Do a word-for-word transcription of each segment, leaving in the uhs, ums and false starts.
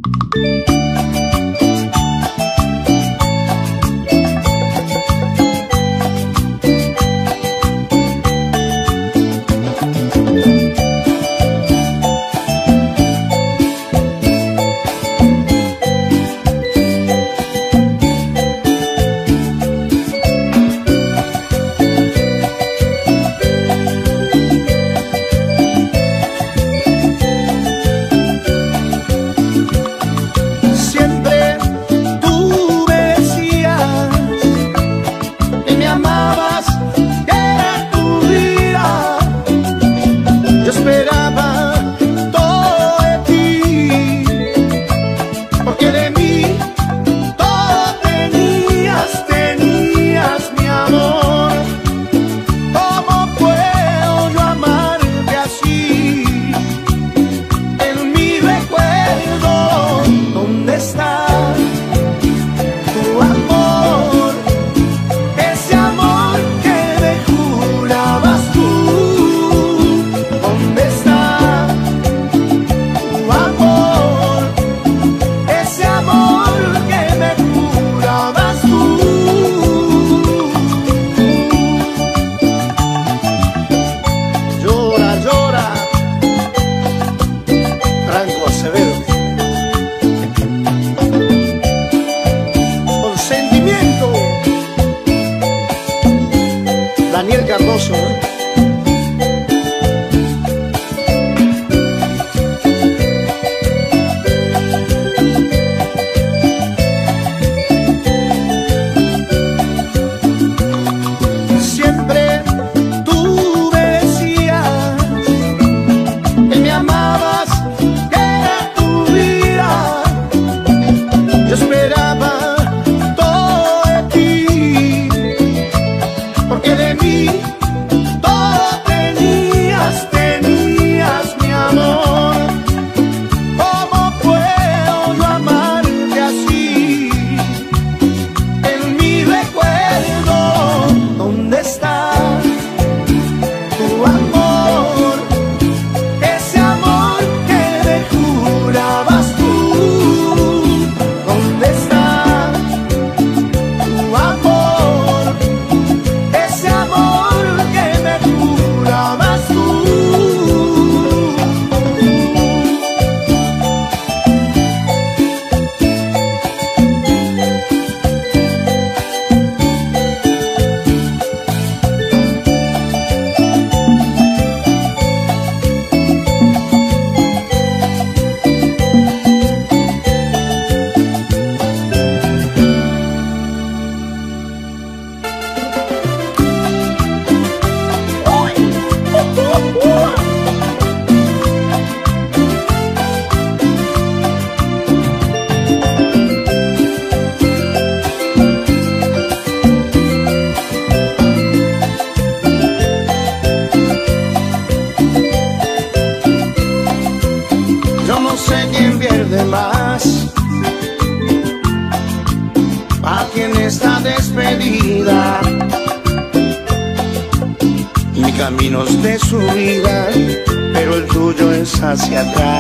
Caminos de su vida, pero el tuyo es hacia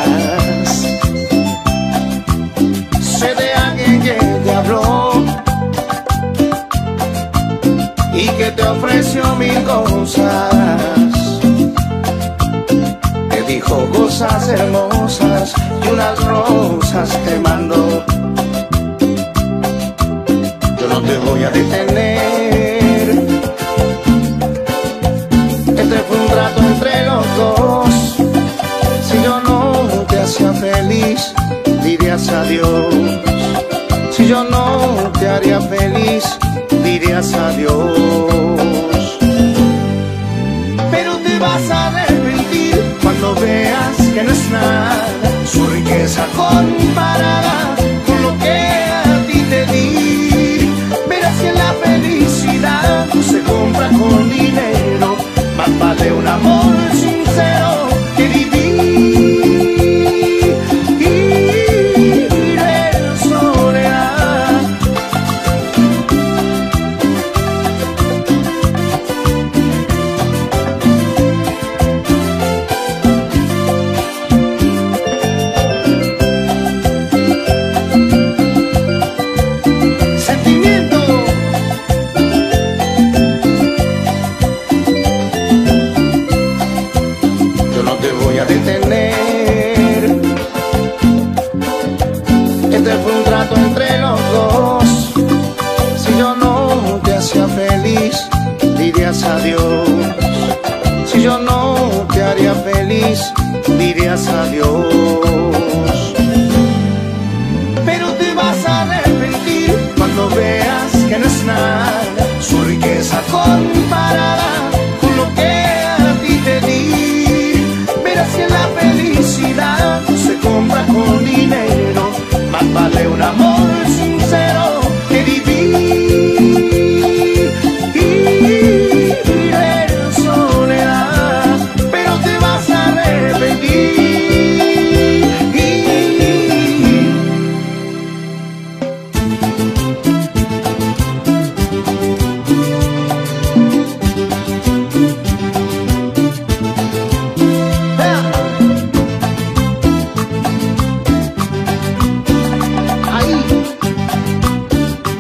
atrás. Sé de alguien que te habló y que te ofreció mil cosas. Te dijo cosas hermosas y unas rosas te mandó. Yo no te voy a detener. Este fue un trato entre los dos. Si yo no te hacía feliz, dirías adiós. Si yo no te haría feliz, dirías adiós. Pero te vas a arrepentir cuando veas que no es nada su riqueza comparada con lo que a ti te di. Verás que la felicidad no se compra con dinero. Más vale un amor sincero que vivir en soledad.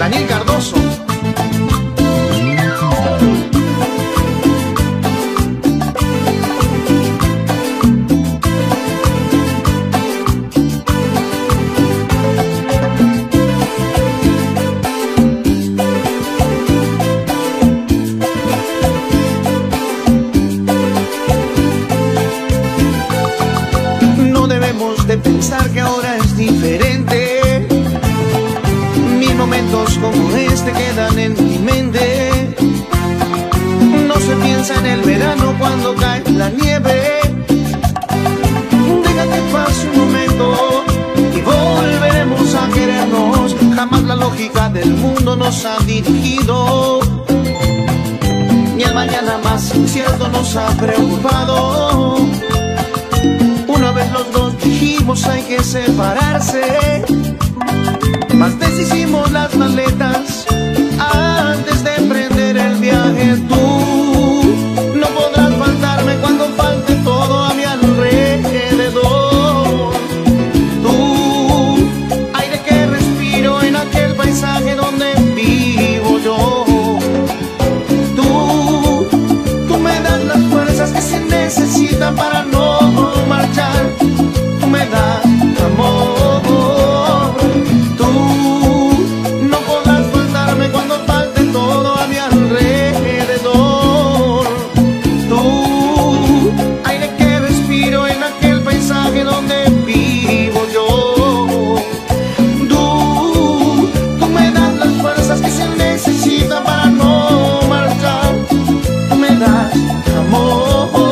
Daniel Cardoso. De pensar que ahora es diferente. Mis momentos como este quedan en mi mente. No se piensa en el verano cuando cae la nieve. Deja que pase un momento y volveremos a querernos. Jamás la lógica del mundo nos ha dirigido, ni el mañana más incierto nos ha preocupado. Una vez los dos dijimos hay que separarse, mas deshicimos las maletas antes de emprender el viaje. Tú no podrás faltarme cuando falte todo a mi alrededor. Tú, aire que respiro en aquel paisaje donde vivo yo. Tú, tú me das las fuerzas que se necesitan para no marchar. Tú me das amor. Tú no podrás faltarme cuando falte todo a mi alrededor. Tú, aire que respiro en aquel paisaje donde vivo yo. Tú, tú me das las fuerzas que se necesitan para no marchar. Tú me das amor.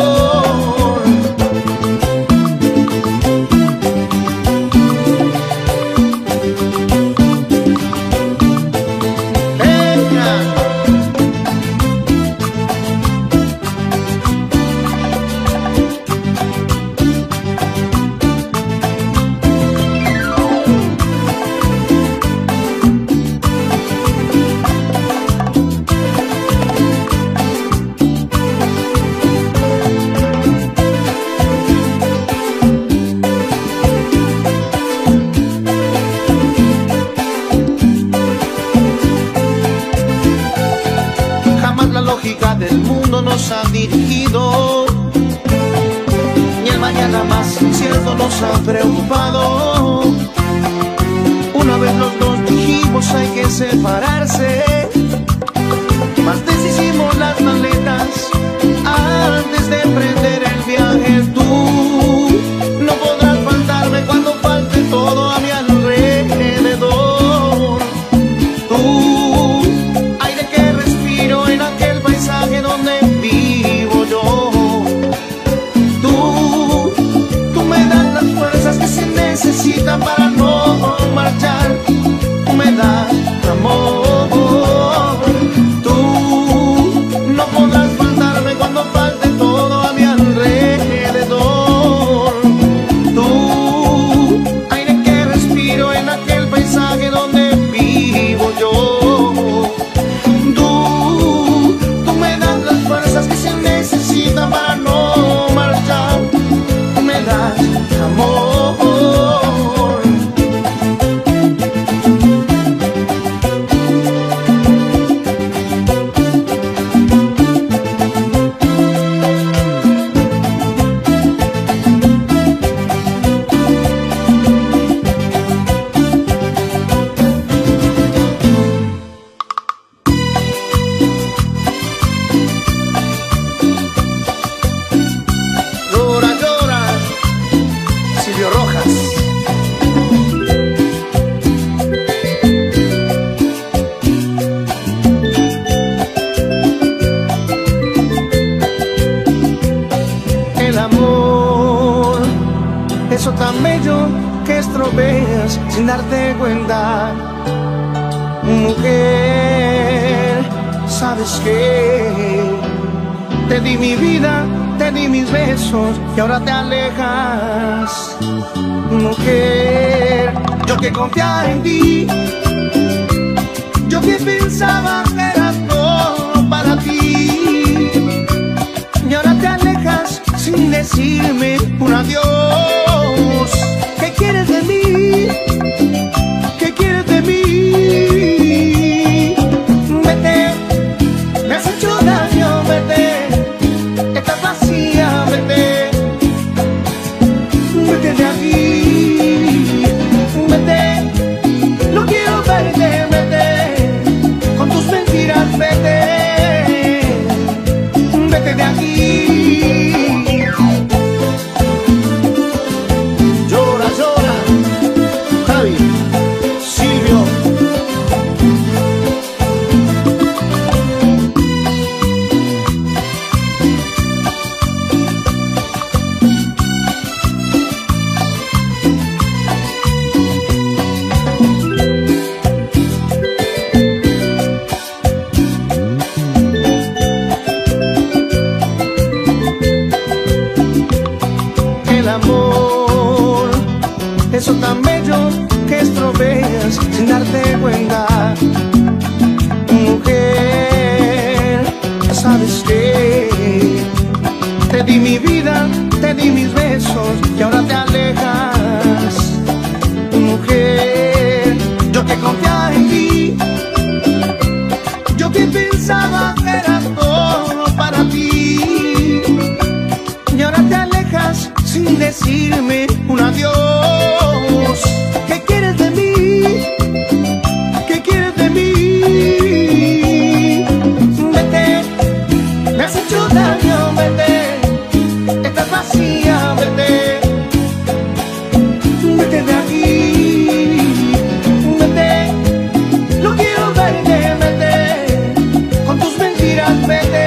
Del mundo nos ha dirigido, ni el mañana más incierto nos ha preocupado. Una vez los dos dijimos hay que separarse, mas deshicimos las maletas antes de emprender el viaje. Tú no podrás faltarme cuando falte todo a mi alrededor. Tú, aire que respiro en aquel paisaje donde vivo yo. Tú, tú me das las fuerzas que se necesitan para no marchar. Tú me das amor. Tú no podrás faltarme cuando falte todo a mi alrededor. Tú, aire que respiro en aquel paisaje donde vivo yo. Que se necesitan para no marchar. Tú me das amor. Eso tan bello que estropeas sin darte cuenta. Mujer, ¿sabes qué? Te di mi vida, te di mis besos y ahora te alejas. Mujer, yo que confiaba en ti, yo que pensaba que eras todo para ti, y ahora te alejas sin decirme un adiós. ¿Qué quieres de mí? ¿Qué quieres de mí? beso tan bello que estropeas sin darte cuenta. Mujer, ¿sabes qué? Te di mi vida, te di mis besos y ahora te alejas. Mujer, yo que confiaba en ti, yo que pensaba que era todo para ti, y ahora te alejas sin decirme un adiós. ¿Qué quieres de mí? ¿Qué quieres de mí? Vete, me has hecho daño, vete, estás vacía, vete, vete de aquí, vete, no quiero verte, vete, con tus mentiras, vete,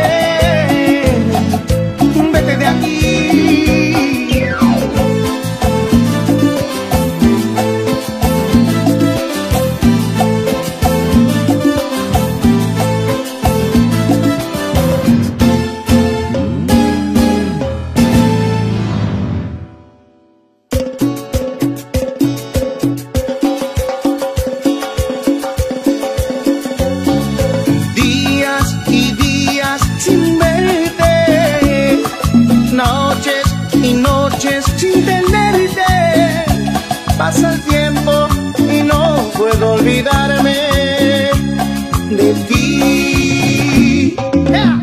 vete de aquí. Pasa el tiempo y no puedo olvidarme de ti. Yeah.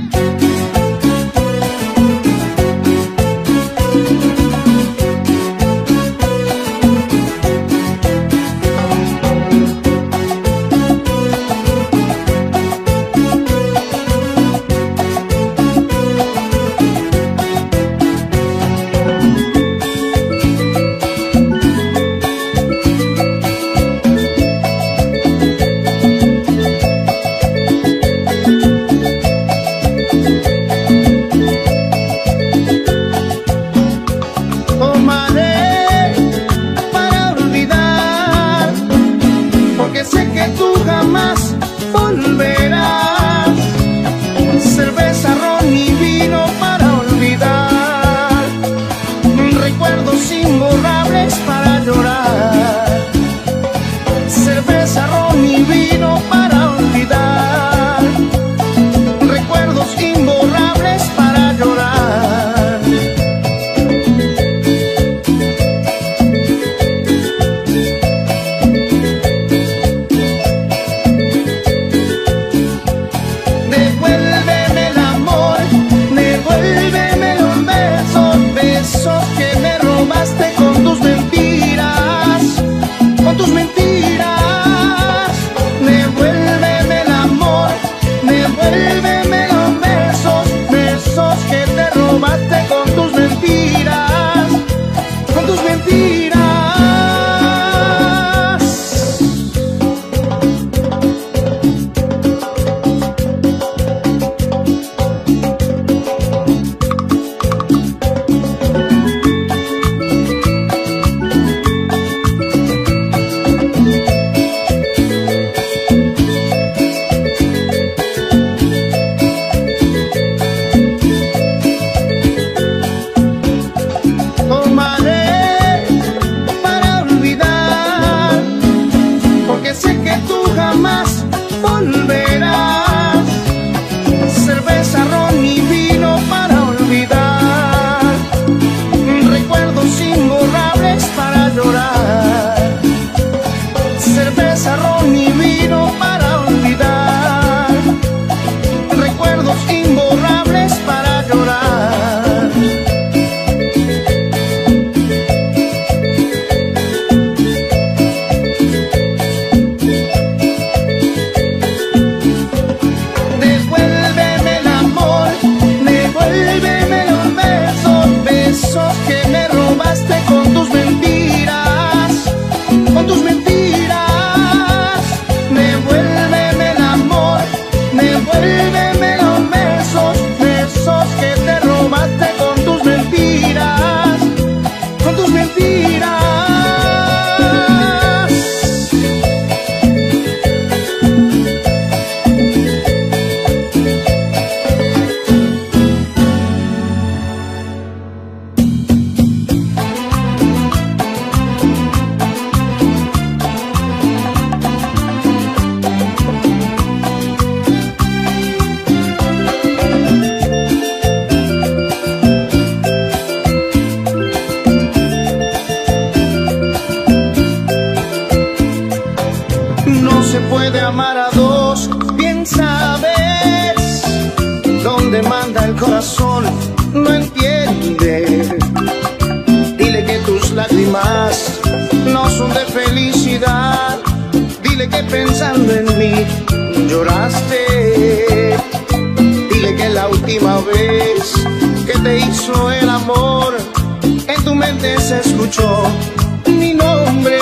amar a dos, bien sabes dónde manda el corazón, no entiende. Dile que tus lágrimas no son de felicidad, dile que pensando en mí lloraste. Dile que la última vez que te hizo el amor, en tu mente se escuchó mi nombre.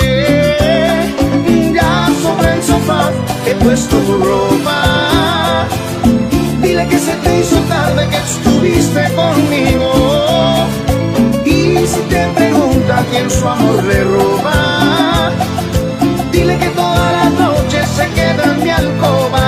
Ya sobre el sofá he puesto tu ropa, dile que se te hizo tarde que estuviste conmigo. Y si te pregunta quién su amor le roba, dile que toda la noche se queda en mi alcoba.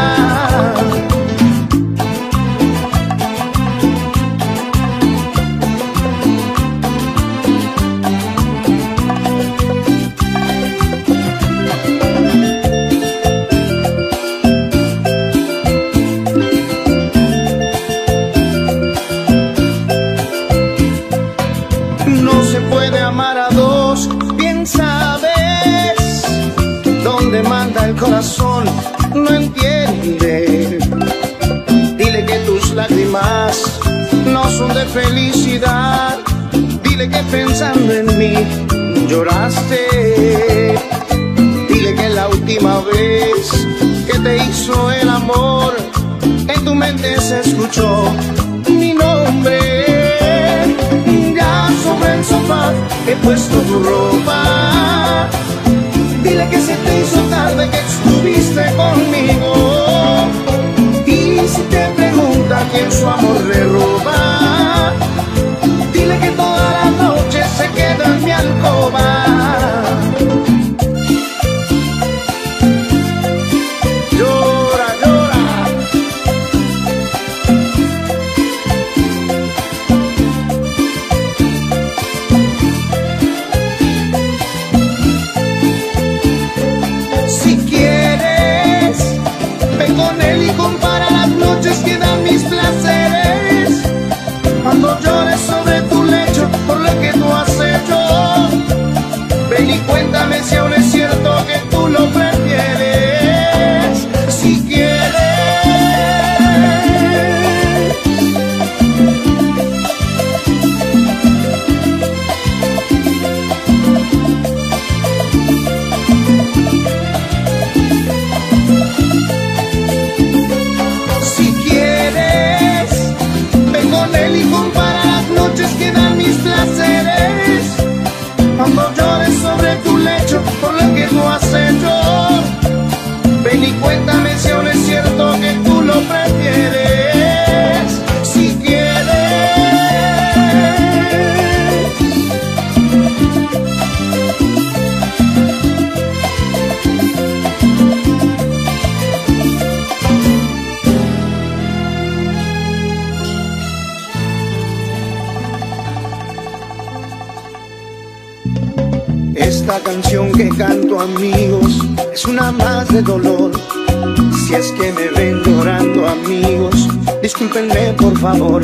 Manda el corazón, no entiende. Dile que tus lágrimas no son de felicidad, dile que pensando en mí lloraste. Dile que la última vez que te hizo el amor, en tu mente se escuchó mi nombre. Ya sobre el sofá he puesto tu ropa, dile que se te hizo tarde que estuviste conmigo. Y si te pregunta quién su amor le roba, dile que toda la noche se queda en mi alcoba. Llora, llora. Con él y compara las noches que dan mis placeres. Cuando llores sobre tu lecho por lo que tú has hecho, ven y cuéntame si aún es cierto que tú lo prefieres. Si quieres, y compara las noches que dan mis placeres. Cuando llores sobre tu lecho por lo que tú has hecho, ven y cuéntame si aún es cierto que tú lo prefieres. Si quieres. Esta canción que canto, amigos, es una más de dolor. Si es que me ven llorando, amigos, discúlpenme por favor.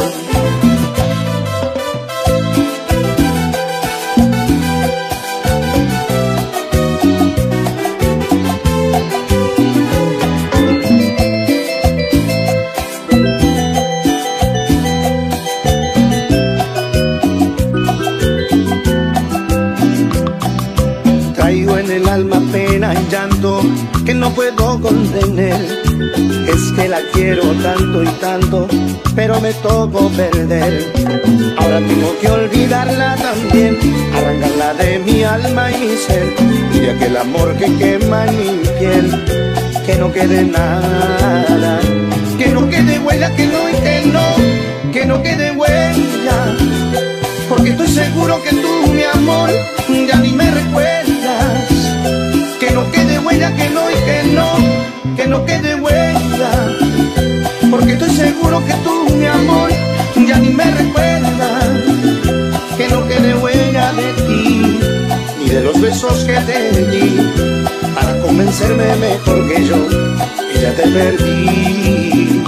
Traigo en el alma pena y llanto que no puedo contener. Es que la quiero tanto y tanto, pero me tocó perder. Ahora tengo que olvidarla también, arrancarla de mi alma y mi ser, y de aquel amor que quema en mi piel. Que no quede nada, que no quede huella, que no y que no, que no quede huella. Porque estoy seguro que tú, mi amor, ya ni me recuerdas. Que no quede huella, que no y que no, que no quede huella. Porque estoy seguro que tú, mi amor, ya ni me recuerdas. Que no quede huella de ti, ni de los besos que te di, para convencerme mejor que yo, que ya te perdí.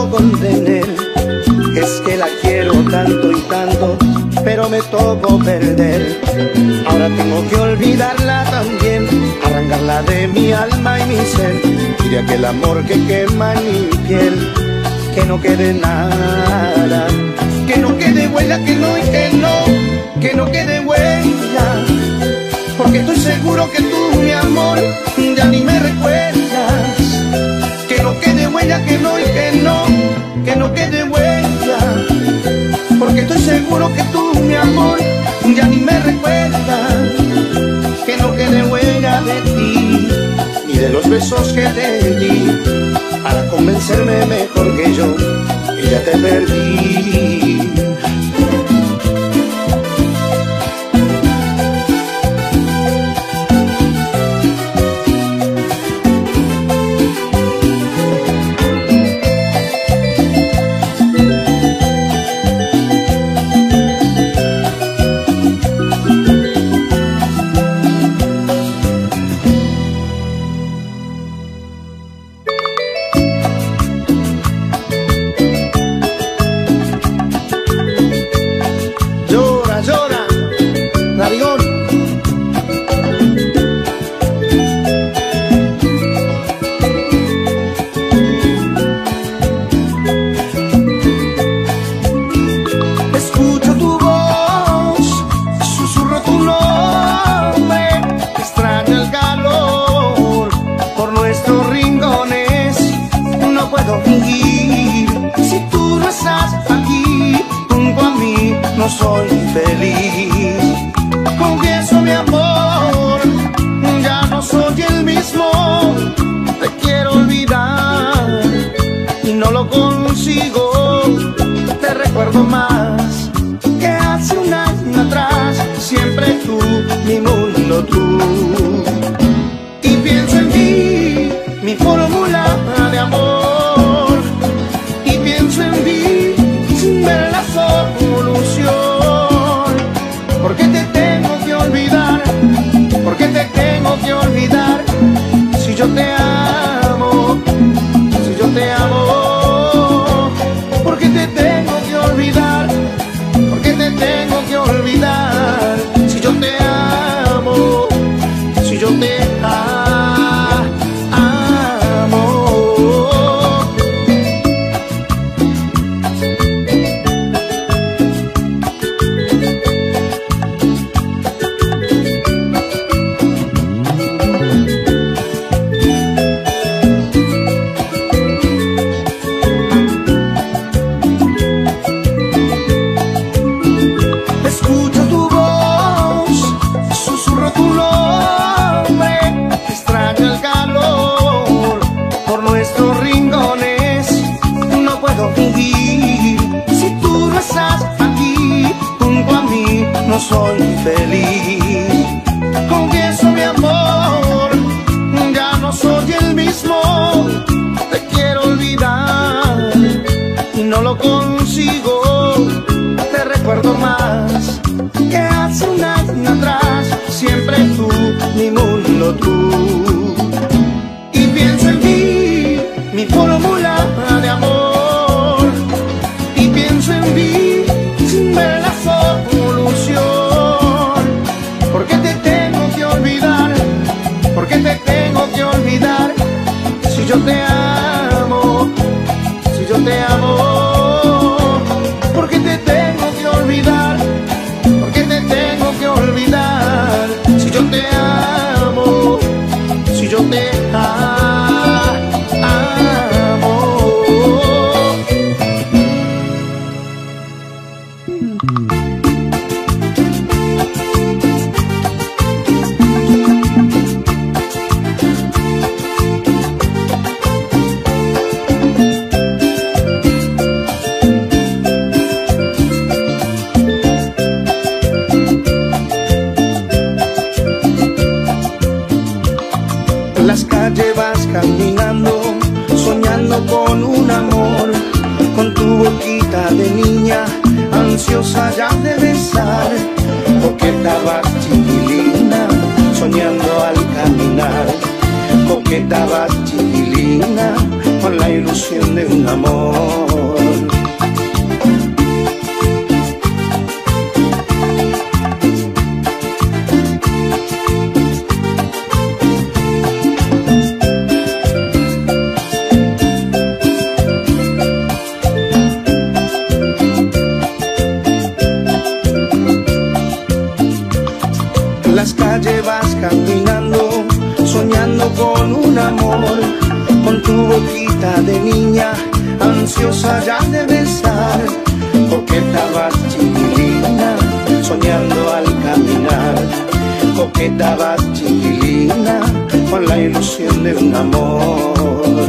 puedo contener. Es que la quiero tanto y tanto, pero me tocó perder. Ahora tengo que olvidarla también, arrancarla de mi alma y mi ser, y de aquel amor que quema en mi piel. Que no quede nada, que no quede huella, que no y que no, que no quede huella. Porque estoy seguro que tú, mi amor, ya ni me recuerdas. Que no quede huella, que no y que no, que no quede huella. Porque estoy seguro que tú, mi amor, ya ni me recuerdas. Que no quede huella de ti, ni de los besos que te di, para convencerme mejor que yo, que ya te perdí. No soy feliz, confieso mi amor, ya no soy el mismo. Te quiero olvidar y no lo consigo. Te recuerdo más que hace un año atrás. Siempre tú, mi mundo tú. Y pienso en ti, mi fórmula de amor. Y pienso en ti sin ver la solución. ¿Por qué te tengo que olvidar? ¿Por qué te tengo que olvidar? Si yo te amo, si yo te amo. ¿Por qué te tengo que olvidar? ¿Por qué te tengo que olvidar? Si yo te amo, si yo te amo. No soy feliz, confieso mi amor, ya no soy el mismo. Te quiero olvidar y no lo consigo. Te recuerdo más que hace un año atrás. Siempre tú, mi mundo tú. Y pienso en ti, mi fórmula de amor. Y pienso en ti sin ver la solución. ¿Por qué te tengo que olvidar? ¿Por qué te tengo que olvidar? Si yo te amo, si yo te amo. ¿Por qué te tengo que olvidar? ¿Por qué te tengo que olvidar? Si yo te amo, si yo te amo. Las calles vas caminando, soñando con un amor, con tu boquita de niña, ansiosa ya de besar. Coqueta vas chiquilina, soñando al caminar. Coqueta vas chiquilina, con la ilusión de un amor. caminando, soñando con un amor, con tu boquita de niña, ansiosa ya de besar. Coqueta vas chiquilina, soñando al caminar. Coqueta vas chiquilina, con la ilusión de un amor.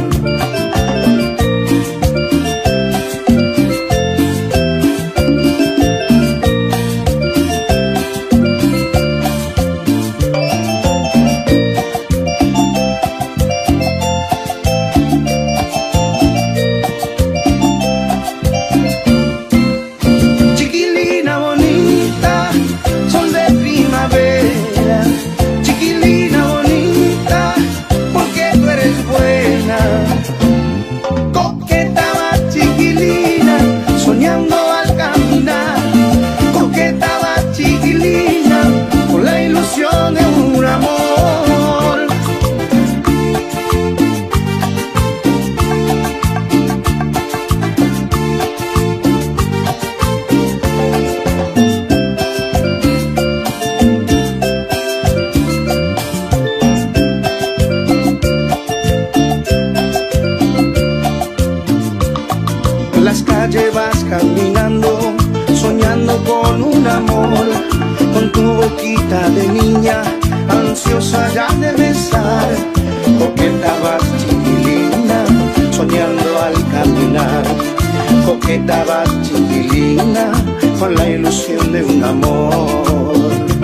Vas caminando, soñando con un amor, con tu boquita de niña, ansiosa ya de besar. Coqueta vas chiquilina, soñando al caminar. Coqueta vas chiquilina, con la ilusión de un amor.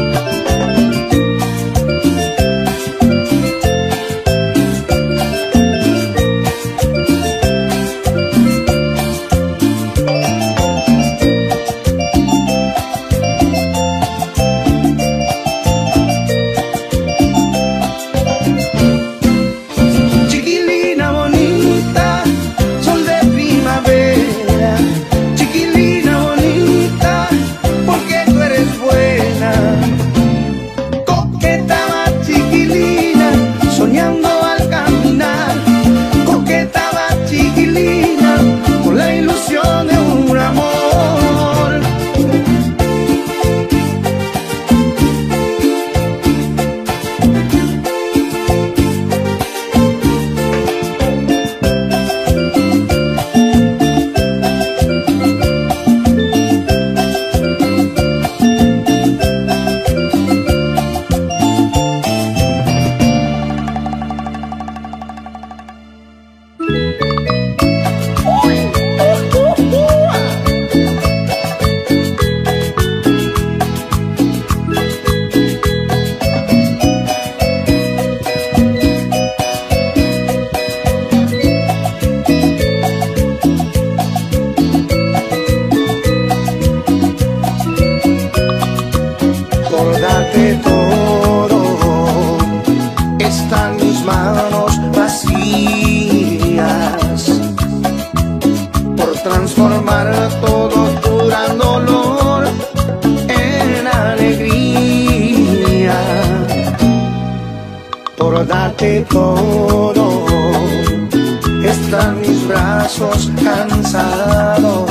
Darte todo, están mis brazos cansados.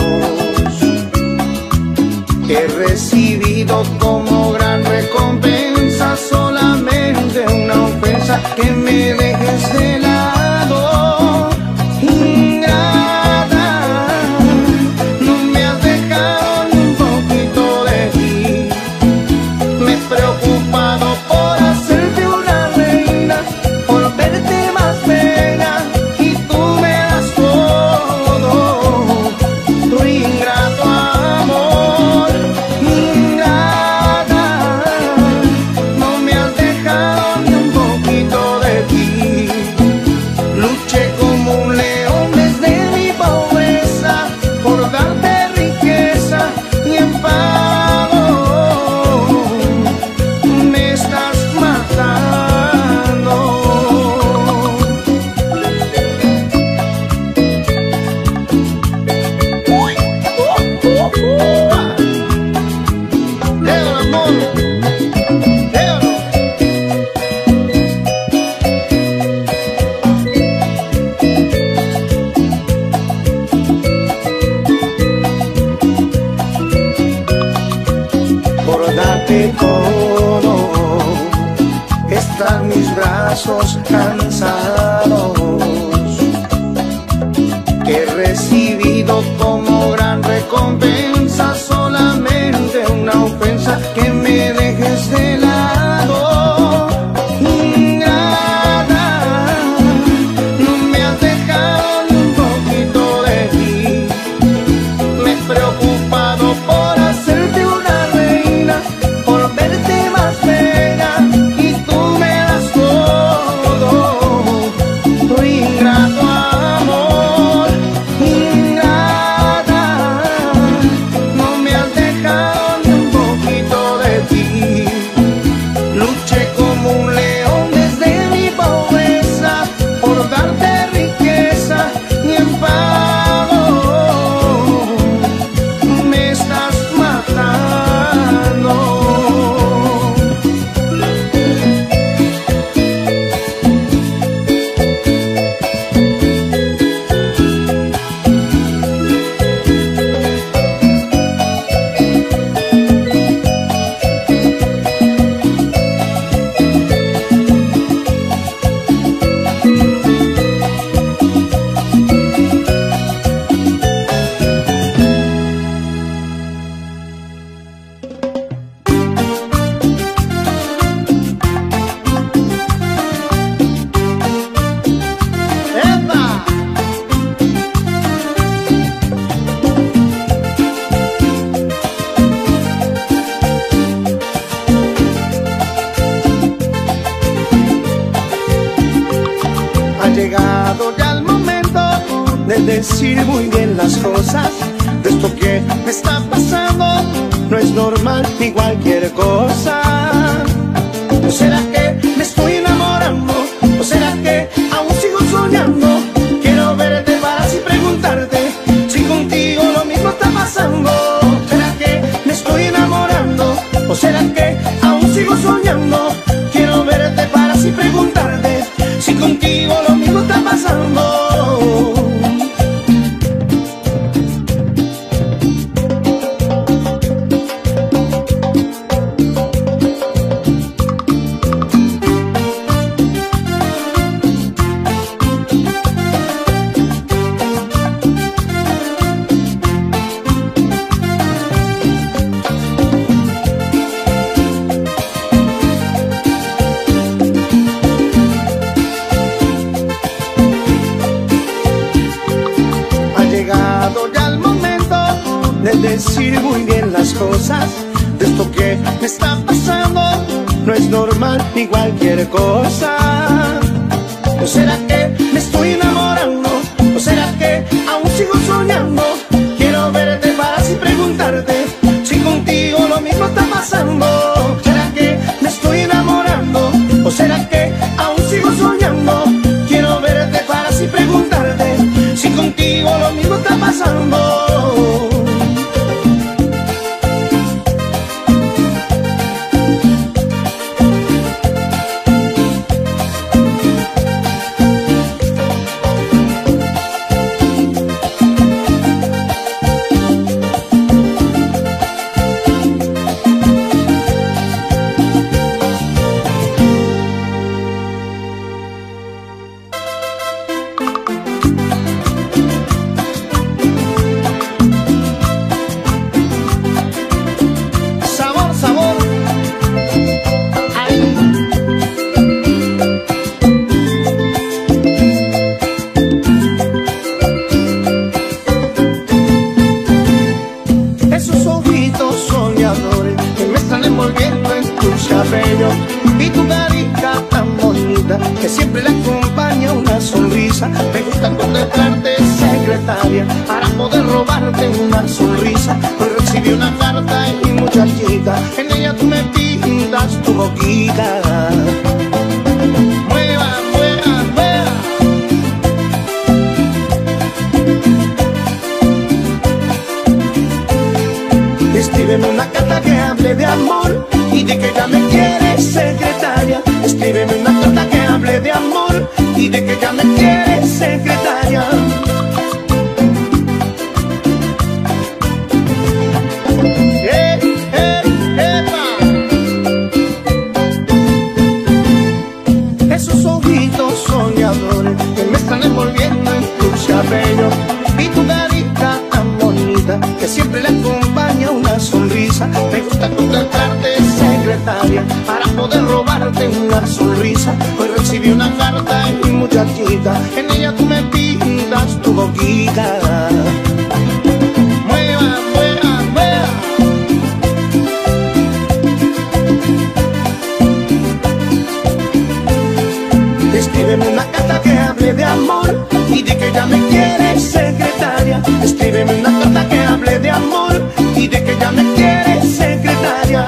He recibido como gran recompensa solamente una ofensa, que me dejes de lado. Ingrata, no me has dejado ni un poquito de ti. Me he preocupado por hacerte una reina, por verte más bella, y tú me das todo. besos cansados que he recibido como gran recompensa, solamente una ofensa que me dejes de lado. Ingrata, no me has dejado ni un poquito de ti. Me he preocupado por hacerte una reina, por verte más bella, y tú me das todo. Tu ingrato amor, ingrata, no me has dejado ni un poquito de ti. Luché como un león desde mi pobreza por darte riqueza, y en pago me estás matando. ¡Epa! Ha llegado ya el momento de decir muy bien las cosas. De esto que me está pasando no es normal ni cualquier cosa. ¿O será que me estoy enamorando? ¿O será que aún sigo soñando? Quiero verte para así preguntarte si contigo lo mismo está pasando. ¿Será que me estoy enamorando? ¿O será que aún sigo soñando? Quiero verte para así preguntarte si contigo lo mismo está pasando. Ha llegado ya el momento de decir muy bien las cosas. De esto que me está pasando no es normal ni cualquier cosa. ¿O será que me estoy enamorando? ¿O será que aún sigo soñando? Quiero verte para así preguntarte si contigo lo mismo está pasando. ¿Será que me estoy enamorando? ¿O será que aún sigo soñando? Quiero verte para así preguntarte si contigo lo mismo está pasando. Sabor, sabor. Ay. Esos ojitos soñadores que me están envolviendo en tus cabellos, y tu carita tan bonita que siempre le acompaña una sonrisa. Me gusta contemplarte, secretaria, para poder robarte una sonrisa. Hoy recibí una carta y muchachita, en ella tú me pintas tu boquita. Mueva, mueva, mueva. Escríbeme una carta que hable de amor y de que ya me quieres, secretaria. Escríbeme una carta que hable de amor y de que ya me quieres, secretaria. ¡Eh, eh, epa! Esos son casa. Hoy recibí una carta en mi muchachita, en ella tú me pidas tu boquita. Mueva, mueva, mueva. Escríbeme una carta que hable de amor y de que ya me quieres secretaria. Escríbeme una carta que hable de amor y de que ya me quieres secretaria.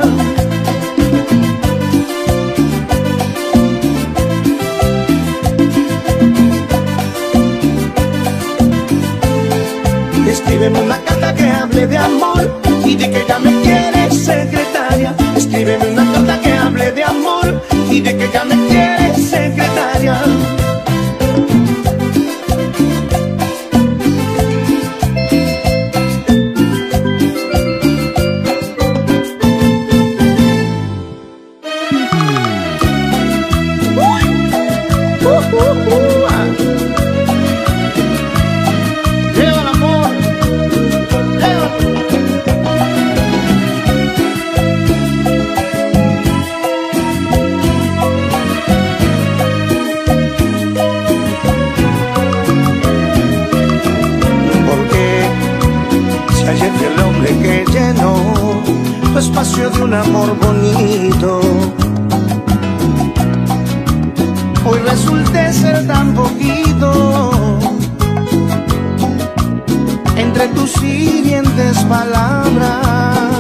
Escríbeme una carta que hable de amor y de que ya me quieres secretaria. Escríbeme una carta que hable de amor y de que ya me quieres secretaria. Que llenó tu espacio de un amor bonito, hoy resulte ser tan poquito. Entre tus hirientes palabras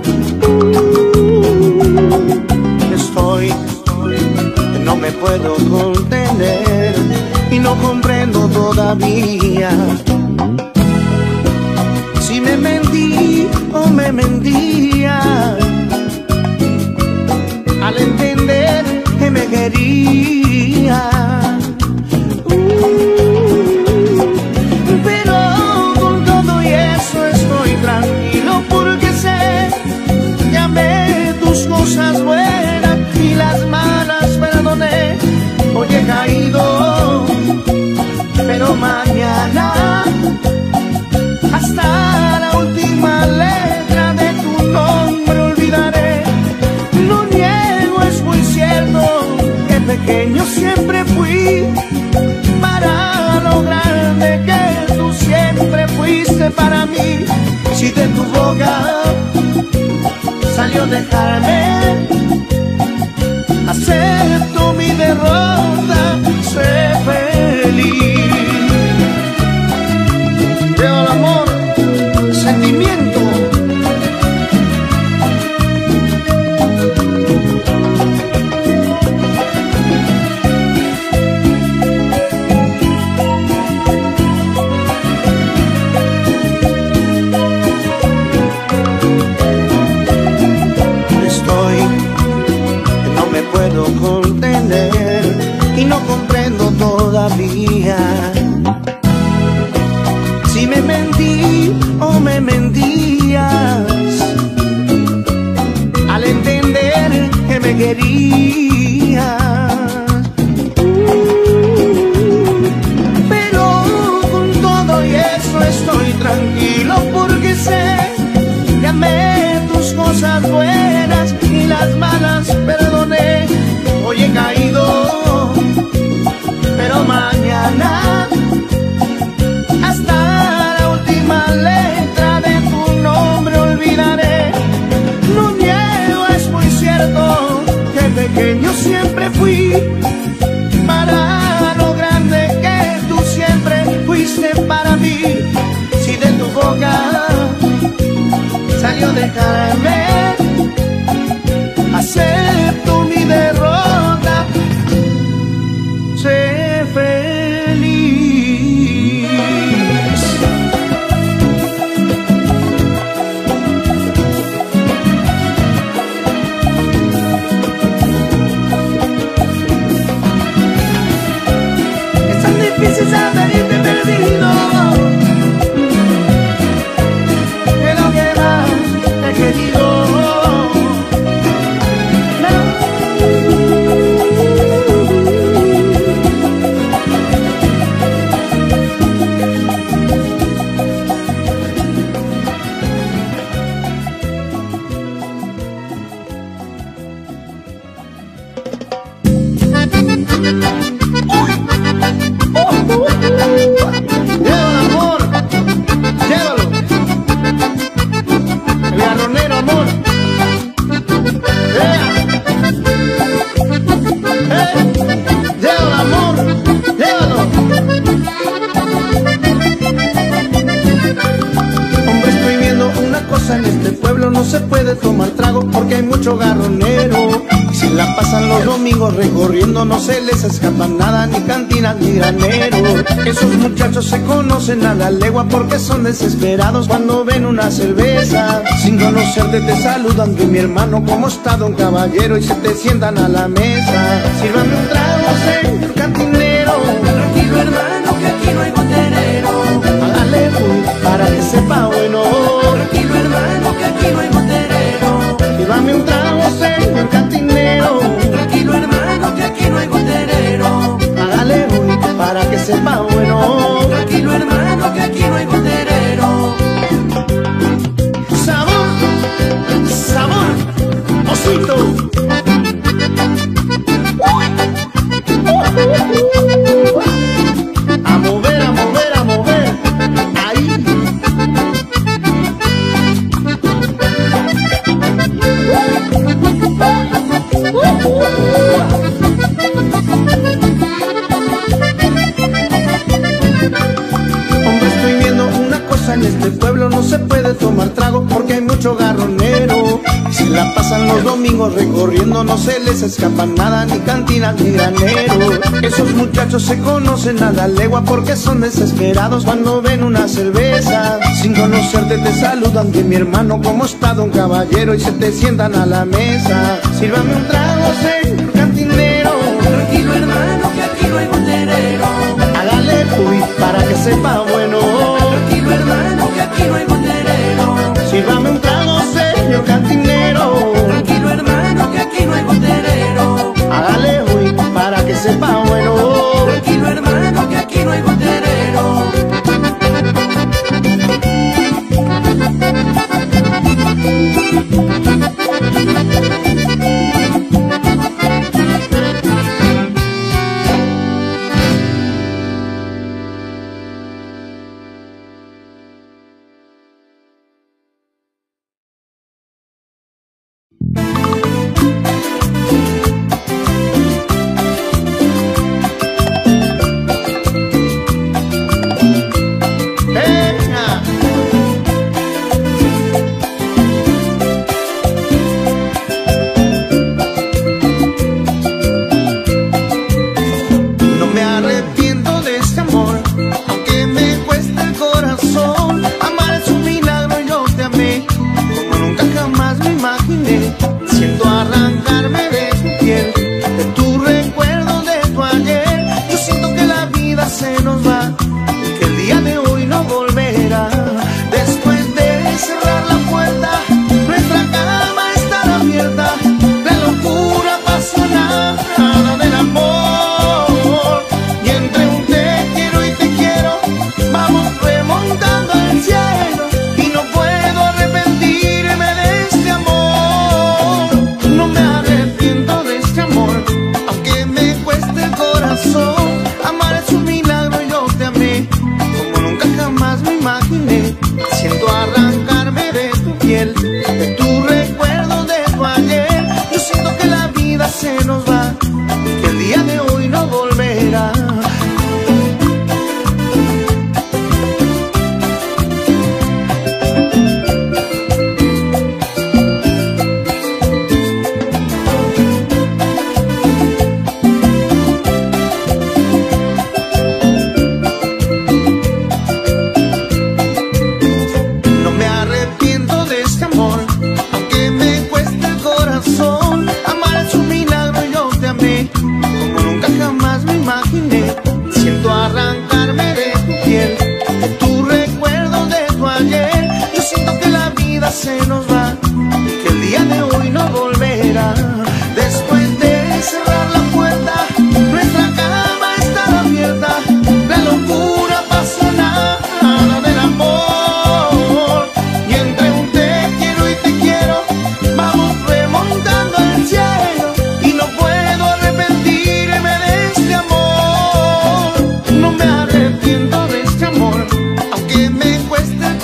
estoy, no me puedo contener y no comprendo todavía si me mentí o me mentía al entender que me quería. Uh, pero con todo y eso estoy tranquilo porque sé que amé tus cosas buenas y las malas perdoné. Hoy he caído, pero mañana hasta la última letra de tu nombre olvidaré. No niego, es muy cierto que pequeño siempre fui para lo grande que tú siempre fuiste para mí. Si de tu boca salió dejarme, acepto mi derrota, sé feliz. Veo el amor, sentimiento. Estoy, no me puedo contener y no comprendo todavía si me mentí o me mentías al entender que me querías. Pero con todo y eso estoy tranquilo porque sé que amé tus cosas buenas y las malas perdoné. Hoy he caído, pero mañana hasta la última letra de tu nombre olvidaré. No niego, es muy cierto que pequeño siempre fui para lo grande que tú siempre fuiste para mí. Si de tu boca salió dejarme, acepto mi derrota, sé feliz. Es tan difícil saber irte perdido, que lo que más te he querido. No. no se puede tomar trago porque hay mucho garronero. Y se la pasan los domingos recorriendo, no se les escapa nada, ni cantinas ni granero. Esos muchachos se conocen a la legua porque son desesperados cuando ven una cerveza. Sin conocerte te saludan de mi hermano, ¿cómo está don caballero? Y se te sientan a la mesa. Sírvame un trago, señor cantinero. Tranquilo hermano, que aquí no hay boterero. Hágale uy, para que sepa bueno. Tranquilo hermano, que aquí no hay boterero. Sírvame un trago, señor cantinero. Tranquilo hermano, que aquí no hay boterero. Hágale uy, para que sepa bueno. Tranquilo hermano, que aquí no hay boterero. Sabor, sabor, osito. A mover, a mover, a mover. Ahí. Hombre, estoy viendo una cosa en este pueblo, no se puede tomar trago porque hay mucho garronero. Se la pasan los domingos recorriendo, no se les escapa nada, ni cantinas ni granero. Esos muchachos se conocen a la legua porque son desesperados cuando ven una cerveza. Sin conocerte te saludan de mi hermano, ¿cómo está don caballero? Y se te sientan a la mesa. Sírvame un trago, señor cantinero. Tranquilo hermano, que aquí no hay boterero. Hágale uy, para que sepa bueno. Tranquilo hermano, que aquí no hay boterero. Sírvame un trago, señor cantinero. Tranquilo hermano, que aquí no hay boterero. Hágale uy, para que sepa bueno. Tranquilo hermano, que aquí no hay boterero.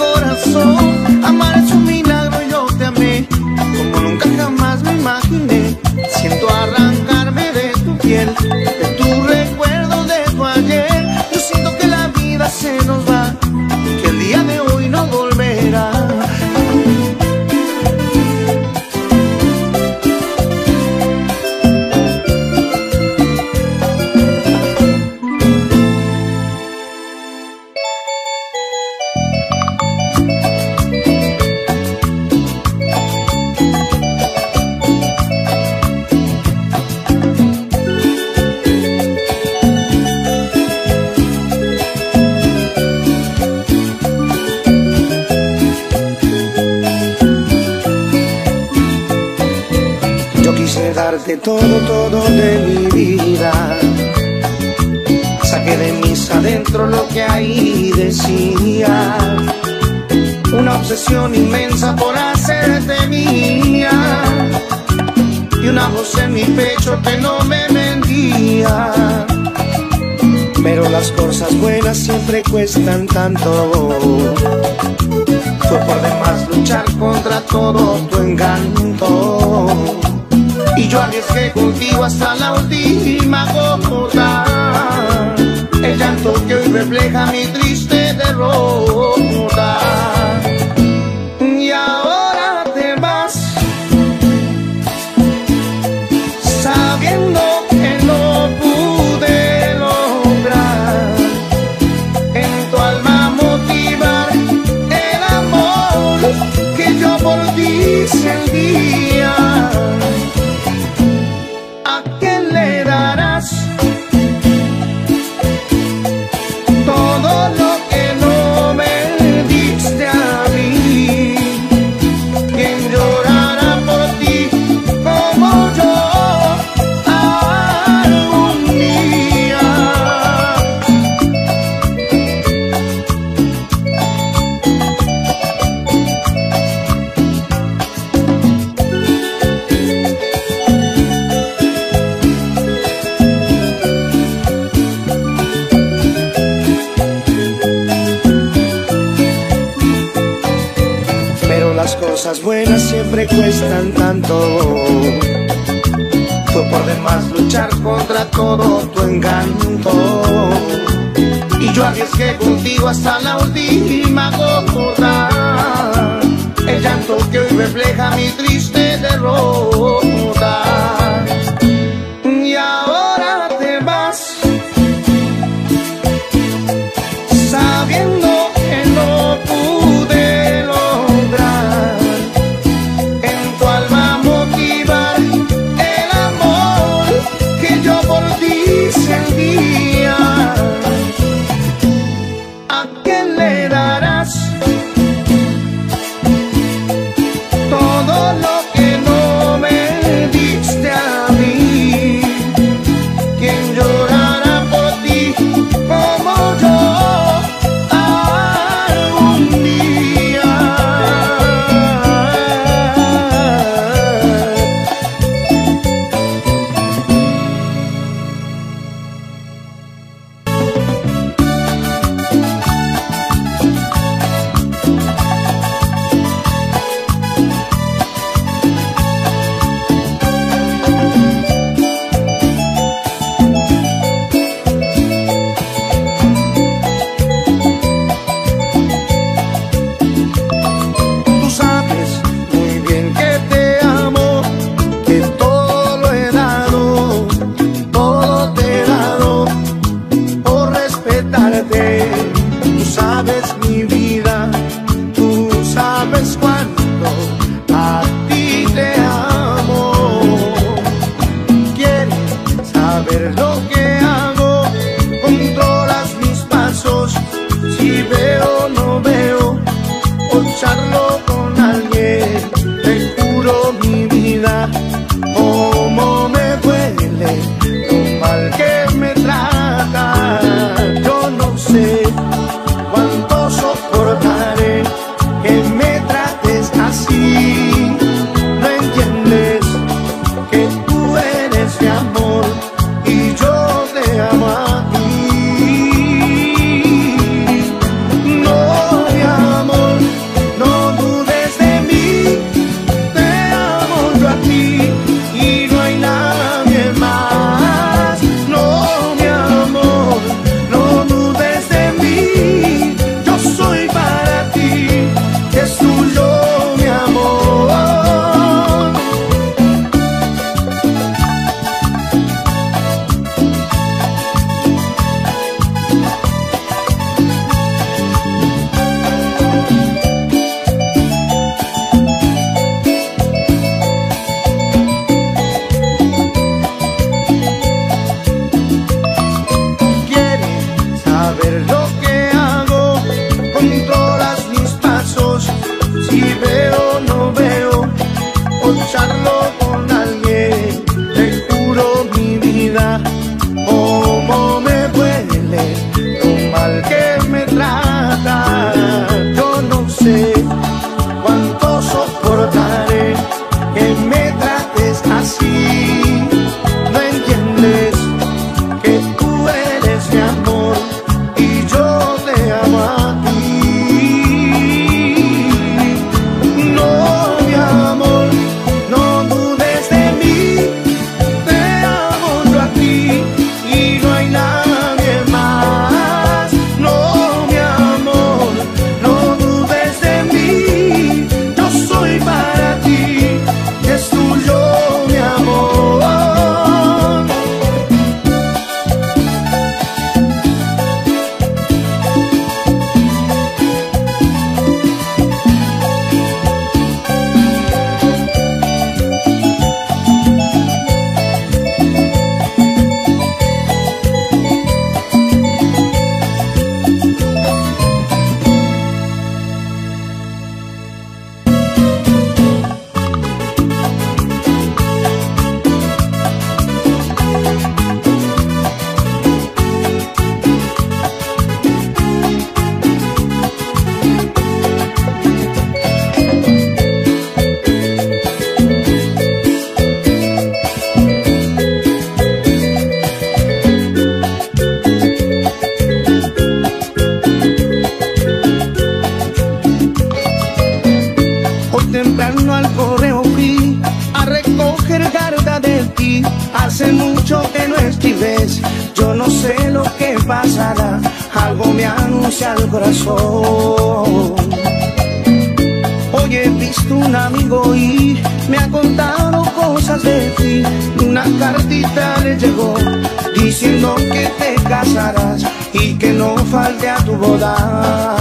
Amar es un milagro, yo te amé como nunca jamás me imaginé. darte todo, todo de mi vida. Saqué de mis adentro lo que ahí decía, una obsesión inmensa por hacerte mía, y una voz en mi pecho que no me mentía. Pero las cosas buenas siempre cuestan tanto, fue por demás luchar contra todo tu encanto, y yo arriesgué contigo hasta la última gota, el llanto que hoy refleja mi triste derrota. Y ahora te vas, sabiendo que no pude lograr en tu alma motivar el amor que yo por ti sentía. ¿A quién le darás todo lo que no me diste a mí? ¿Quién llorará por ti como yo algún día? Pero las cosas buenas siempre cuestan tanto, fue por demás luchar contra todo tu encanto, y yo arriesgué contigo hasta la última gota, el llanto que hoy refleja mi triste derrota. Y ahora te vas, sabiendo que no pude lograr en tu alma motivar el amor que yo por ti sentía. ¿A quién le darás todo lo que no me diste a mí? ¿Quién llorará por ti como yo algún día? Tú sabes muy bien que te amo, que todo lo he dado, todo te he dado por respetarte. Tú sabes mi vida, tú sabes cuánto a ti te amo. Quieres saber lo que hago, controlas mis pasos, si veo o no veo, o charlo con alguien. Te juro mi vida, cómo me duele lo mal que me trata. Yo no sé cuánto soportaré que me trates así. No entiendes que tú eres mi amor y yo te amo a ti. No, mi amor, no dudes temprano al correo fui a recoger carta de ti. Hace mucho que no escribes, yo no sé lo que pasará, algo me anuncia el corazón. Hoy he visto un amigo y me ha contado cosas de ti. Una cartita le llegó diciendo que te casarás y que no falte a tu boda.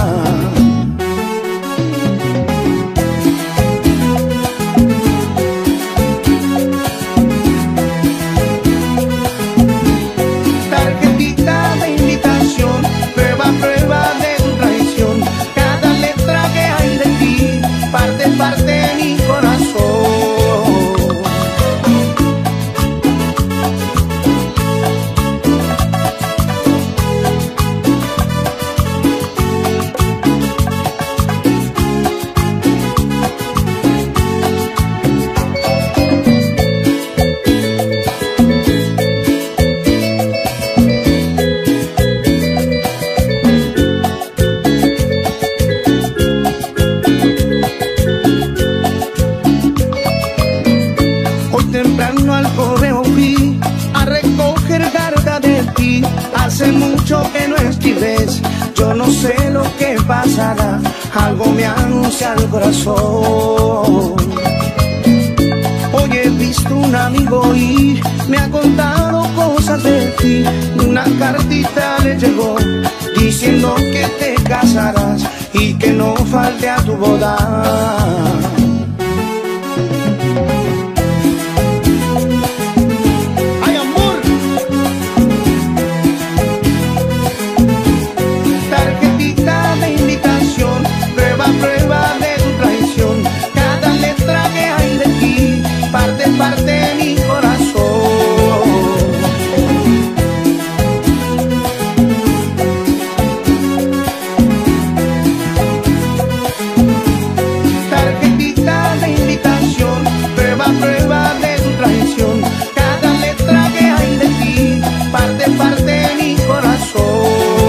Tarjetita de invitación, prueba, prueba de tu traición. Cada letra que hay de ti parte, parte de mi corazón. Temprano al correo fui a recoger carta de ti. Hace mucho que no escribes, yo no sé lo que pasará, algo me anuncia el corazón. Hoy he visto un amigo y me ha contado cosas de ti. Una cartita le llegó diciendo que te casarás y que no falte a tu boda. Parte de mi corazón. Tarjetita de invitación, prueba, prueba de tu traición. Cada letra que hay de ti parte, parte de mi corazón.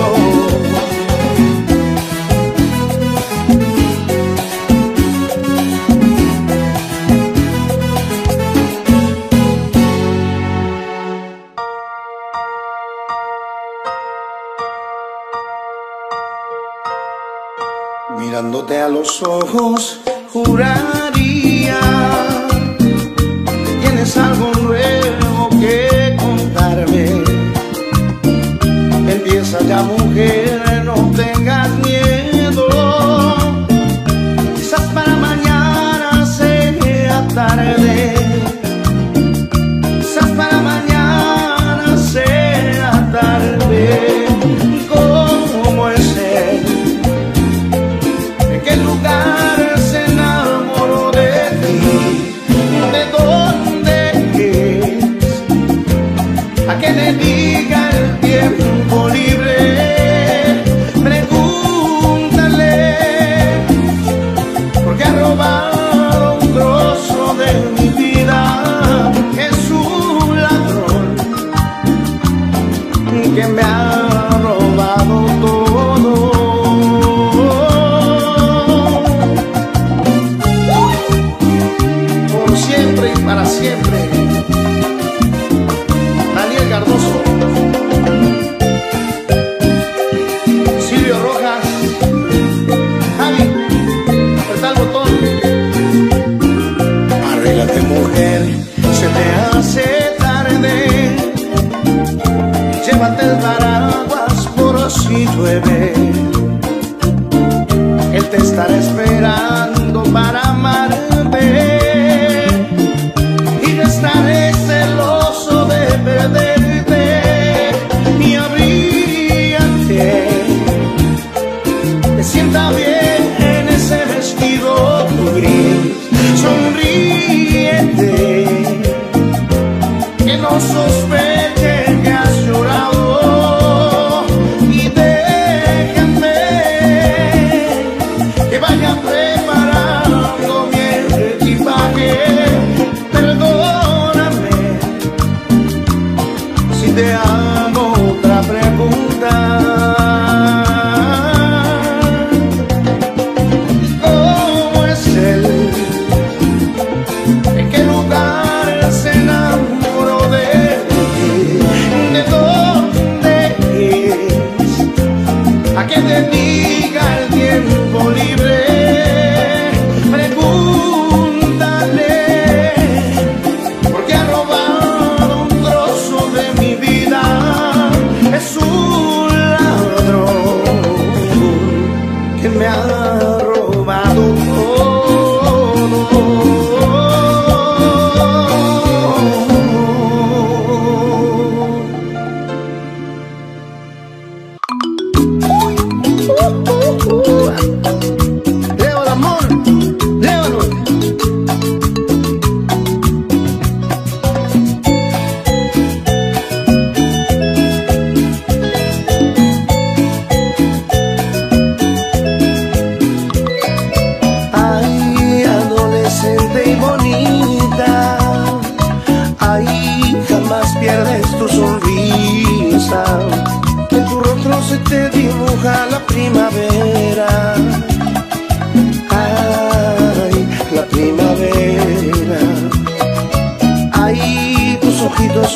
Mirándote a los ojos, juraría que tienes algo nuevo que contarme. Empieza ya, mujer, no tengas miedo. Quizás para mañana sea tarde. Quizás para mañana sea tarde. ¿Cómo es él? ¿En qué lugar se enamoró de ti? ¿De dónde es? ¿A qué dedica el tiempo libre? Pregúntale, porque ha robado un trozo de mi vida. Es un ladrón que me ha robado todo. Siempre y para siempre, Daniel Cardoso, Silvio Rojas, Javi, apretá el botón. Arréglate, mujer, se te hace tarde. Llévate el paraguas por si llueve. Él te estará esperando para amarte. Estaré celoso de perderte y abríate. Te sienta bien en ese vestido gris. Sonríete, que no sospeche que has llorado. Y déjame que vaya preparando bien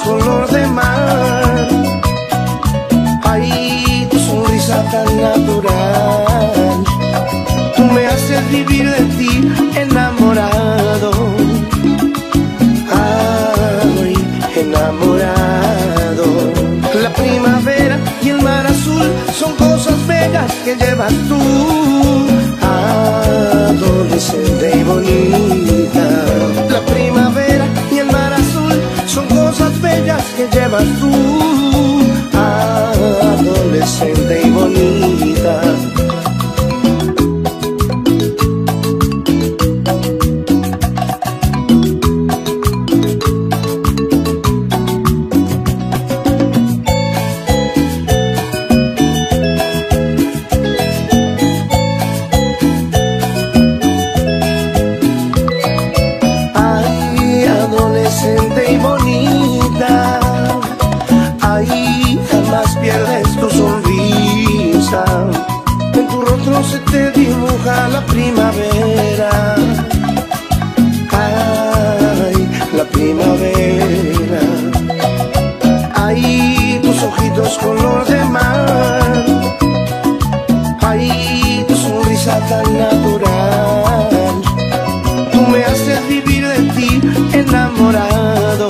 color de mar. Ay, tu sonrisa tan natural, tú me haces vivir de ti enamorado. Ay, enamorado. La primavera y el mar azul son cosas bellas que llevas tú, adolescente y bonita. La primavera y el mar azul son cosas bellas que llevas tú, adolescente y bonita. En tu rostro se te dibuja la primavera. Ay, la primavera. Ay, tus ojitos color de mar. Ay, tu sonrisa tan natural, tú me haces vivir de ti enamorado.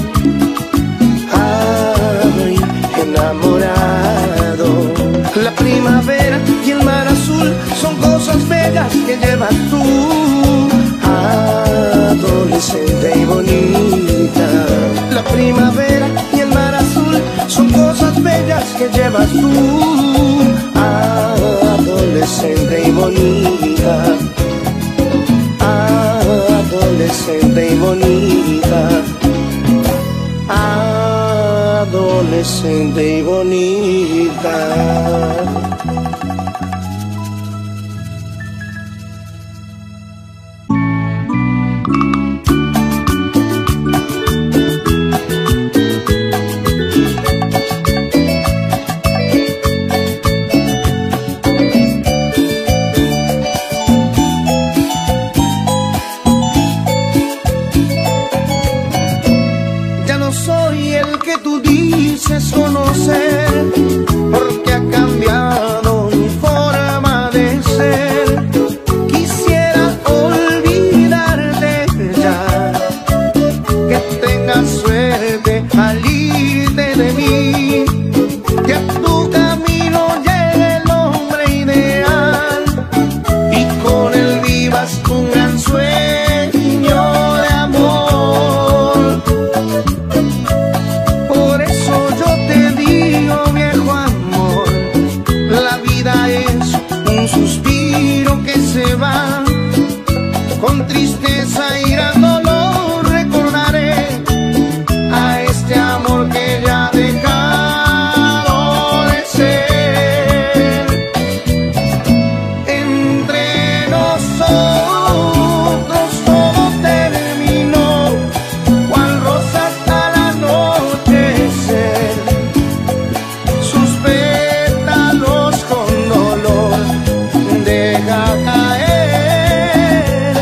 Ay, enamorado. La primavera y el mar azul son cosas bellas que llevas tú, adolescente y bonita. La primavera y el mar azul son cosas bellas que llevas tú, adolescente y bonita. Adolescente y bonita. Adolescente y bonita. Conocer, porque ha cambiado mi forma de ser. Quisiera olvidarte ya, que tengas suerte al irte de mí, que a tu camino llegue el hombre ideal y con él vivas un gran sueño de amor. Por eso yo te digo, viejo amor, la vida es un suspiro que se va, con tristeza y gran dolor recordaré a este amor que ya ha dejado de ser. Entre nosotros todo terminó, cual rosas al anochecer, sus pétalos con dolor deja caer.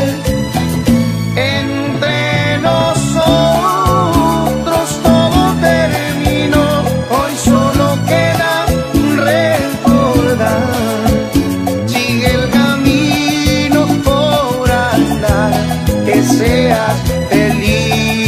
Entre nosotros todo terminó, hoy solo queda recordar. Sigue el camino por andar, que seas feliz.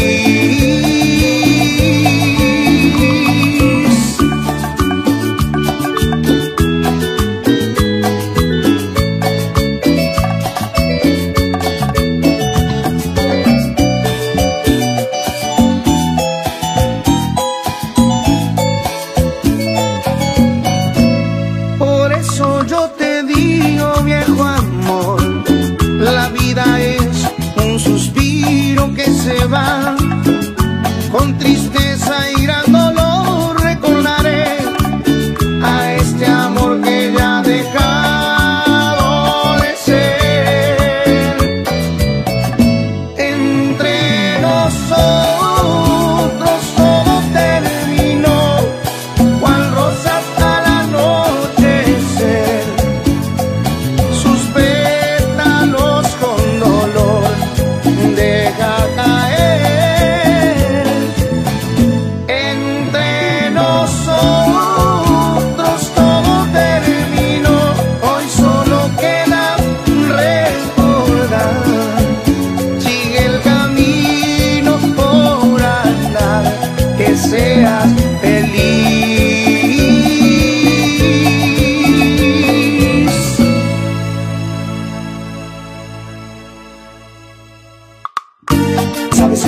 Por eso yo te digo, viejo amor, la vida es un suspiro que se va, con tristeza y gran dolor recordaré a este amor que ya ha dejado de ser. Entre nosotros todo terminó, cual rosas al anochecer, sus pétalos con dolor deja caer.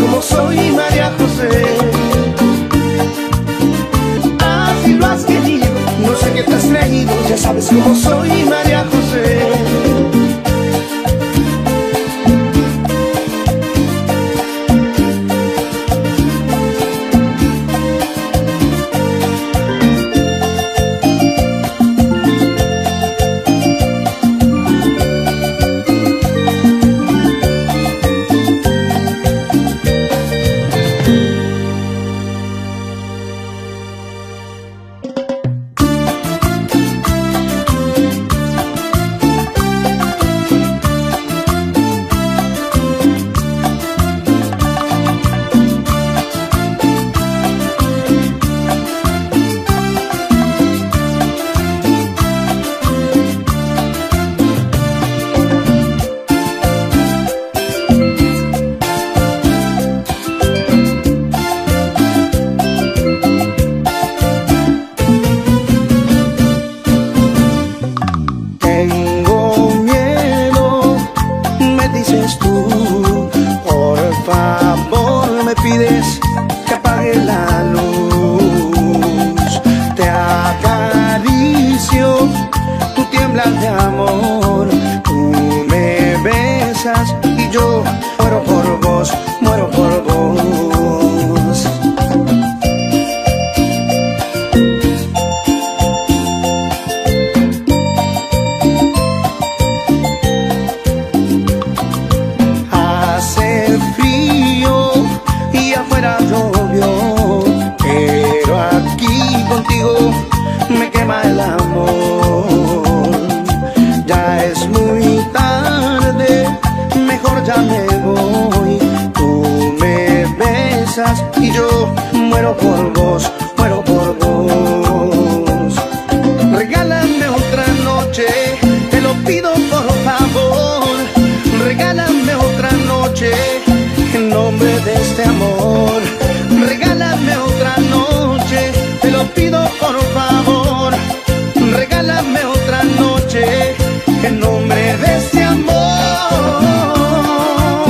cómo soy, María José. Así lo has querido, no sé qué te has traído, ya sabes cómo soy, María José. Y yo muero por vos, muero por vos. Regálame otra noche, te lo pido por favor. Regálame otra noche, en nombre de este amor. Regálame otra noche, te lo pido por favor. Regálame otra noche, en nombre de este amor.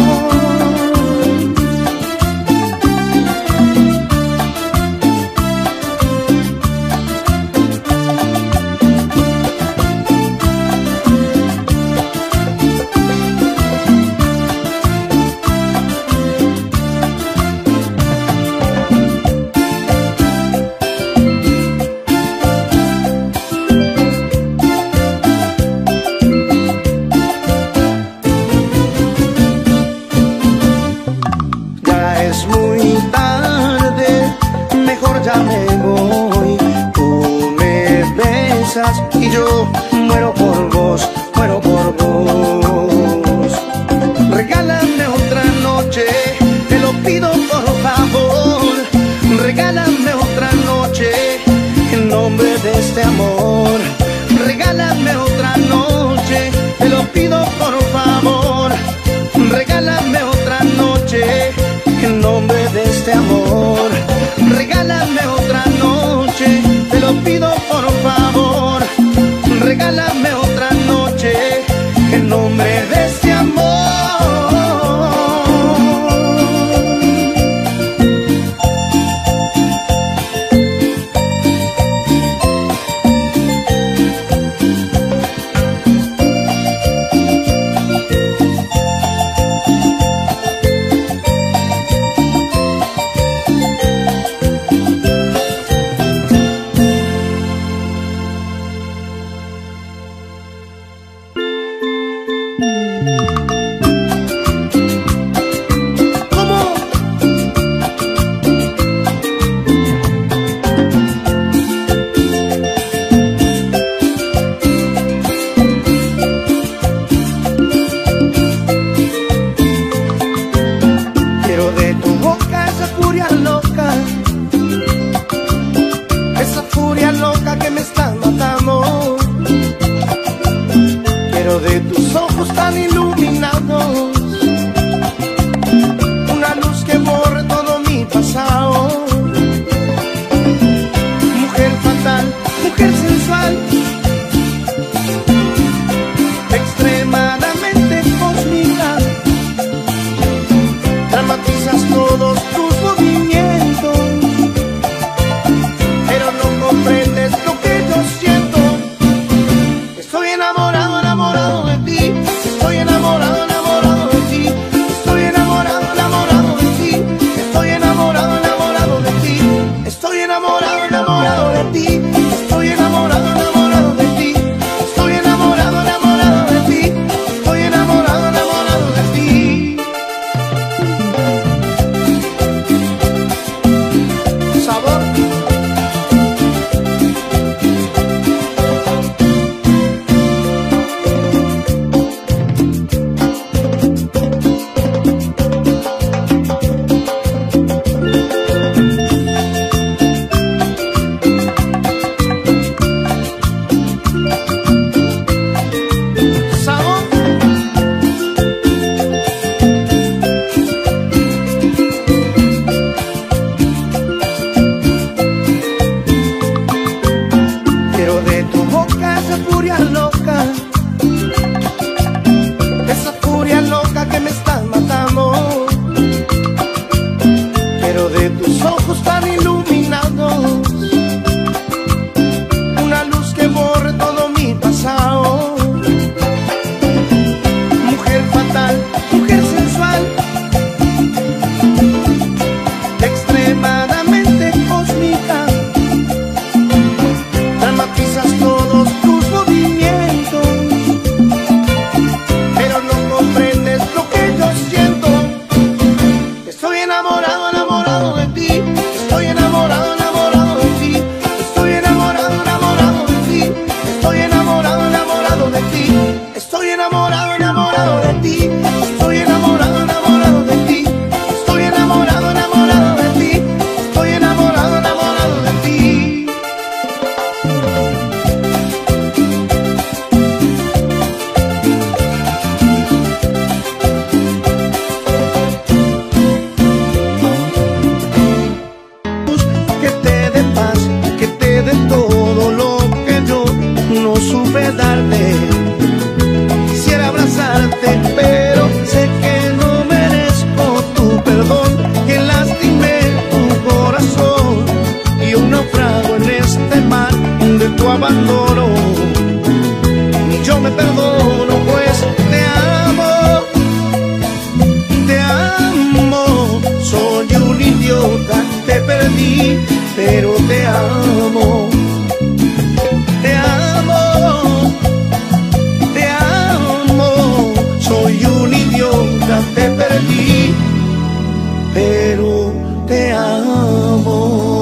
perdí, pero te amo.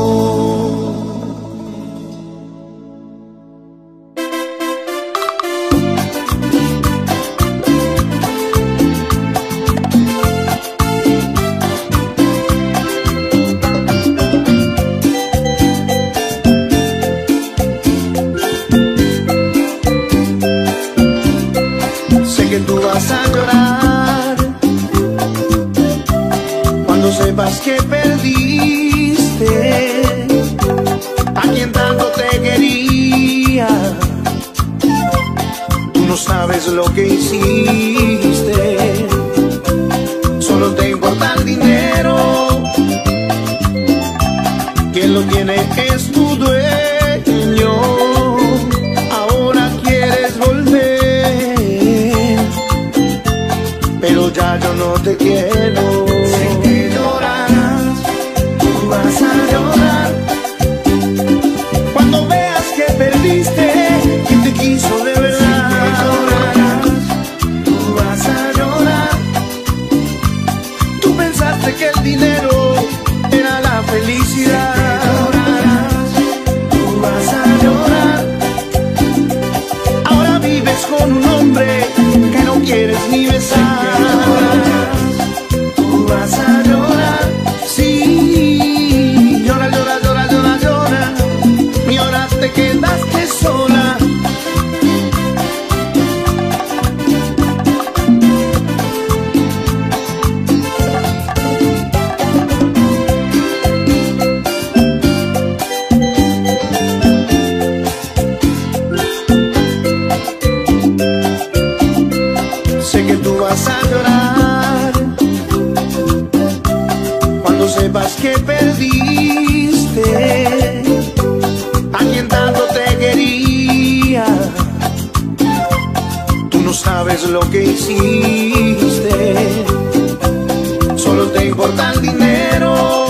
Que tú vas a llorar cuando sepas que perdiste a quien tanto te quería. Tú no sabes lo que hiciste, solo te importa el dinero. Quien lo tiene es tu dueño. Ahora quieres volver, pero ya yo no te quiero. Sé que llorarás, tú vas a llorar cuando veas que perdiste quien te quiso de verdad. Sé que llorarás, tú vas a llorar. Tú pensaste que el dinero era la felicidad. Sé que llorarás, tú vas a llorar. Ahora vives con un hombre que no quieres ni besar. Tú vas a llorar. Sí, llora, llora, llora, llora, llora. Y ahora te quedaste sola. Sé que tú vas a llorar cuando sepas que perdiste a quien tanto te quería. Tú no sabes lo que hiciste, solo te importa el dinero.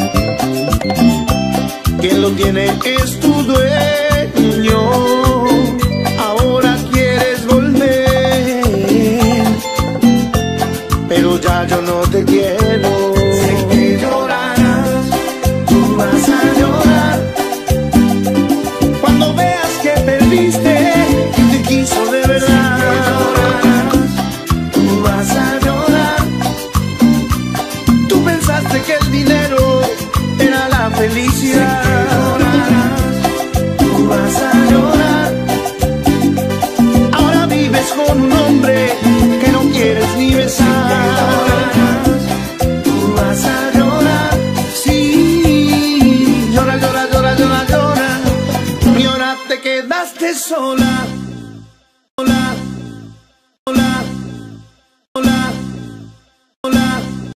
Quien lo tiene es tu dueño. Ahora quieres volver, pero ya yo no te quiero. Sé que llorarás, tú vas a llorar cuando veas que perdiste quien te quiso de verdad. Sé que llorarás, tú vas a llorar. Tú pensaste que el dinero era la felicidad. Sé que llorarás, tú vas a llorar. Ahora vives con un hombre que no quieres ni besar. Tú vas a llorar. Sí, llora, llora, llora, llora, llora. Y ahora te quedaste sola.